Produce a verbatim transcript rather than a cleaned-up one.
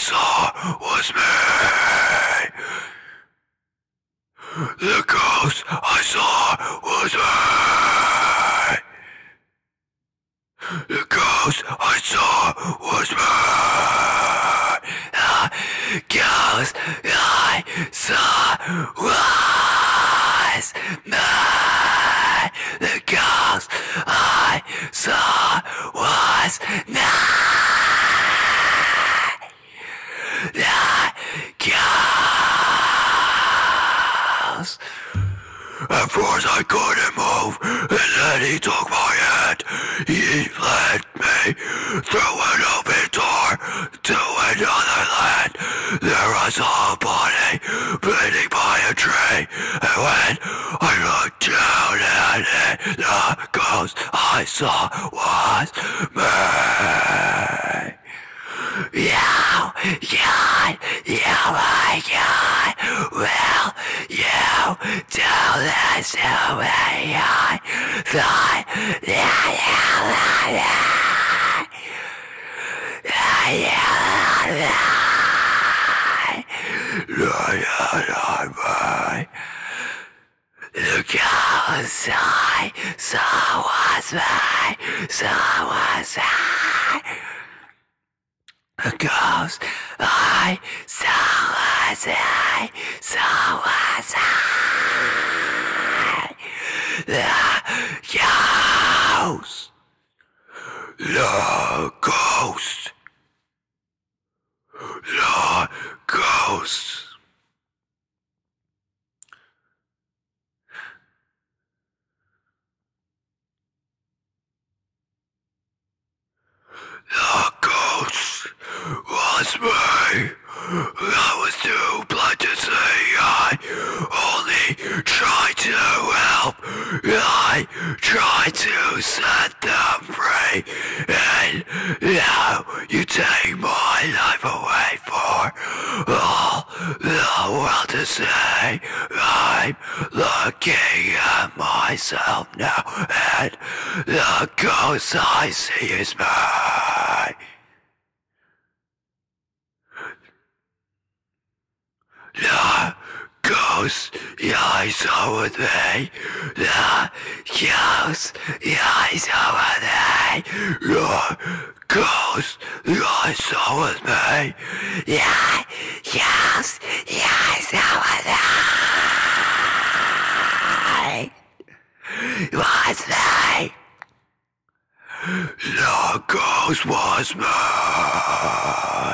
saw was me. The ghost I saw was me. The ghost I saw was me. The ghost I saw was me. The ghost I saw was me. The ghost. At first I couldn't move, and then he took my hand. He led me through an open door to another land. There I saw a body bleeding by a tree, and when I looked down at it, the ghost I saw was me. You, God, you, my God, will you do this to me? I thought that you the ghost I saw was me, saw was me. The ghost I saw was me, saw was me. The ghost. The ghost. The ghost. The ghost was me. I was too blind to see. I only tried to help. I tried to set them free. And now you take my life away for all the world to see. I'm looking at myself now, and the ghost I see is me. The ghost I saw with me. The ghost I saw with me. The ghost I saw with me. The ghost I saw with me. Was me. The ghost was me.